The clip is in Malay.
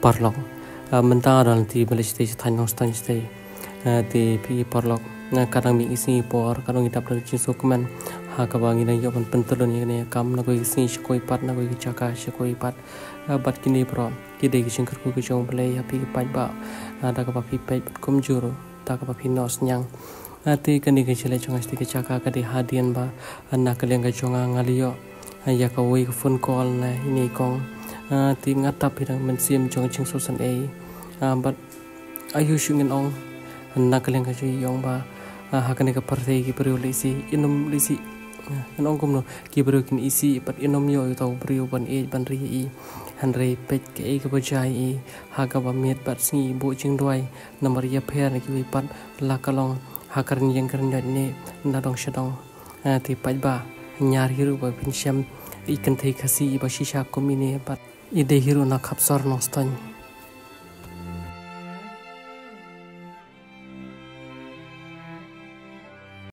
parlok mentah dalam ti balik stage tanya stage stage ti pi parlok kadang mi isi por kadang kita perlu cincin komen hakabang ini yo pentelun ini kam na koi isi shkoi pat na koi chaka shkoi pat bat kini pro kide ki cingker ku jong play api pat ba ada ka papi pat kum juro ta ka papi nos nyang ati kani ke chele chong asti ke chaka ka di hadian ba anna kaleng ka chong ngaliyo ya ka wei phone call na ini kong ti ngatap hidang mensim chong ching so san e but ayu shungin ong anna kaleng ka chui yong ba hakane ka parthei ki priyo lisi inum lisi nong kum no ki priyo kin isi pat inom yo to priyo ban e ban ri i han rei pet ke e ka bajai i haga ba met pat singi bo ching doi namar ya pher ki pat la kalong hakar yang kerja ni nadong shadong ti pat ba nyar hiru ba pinsham ikan thei khasi ba shisha komine pat ide hiru na khapsar nostan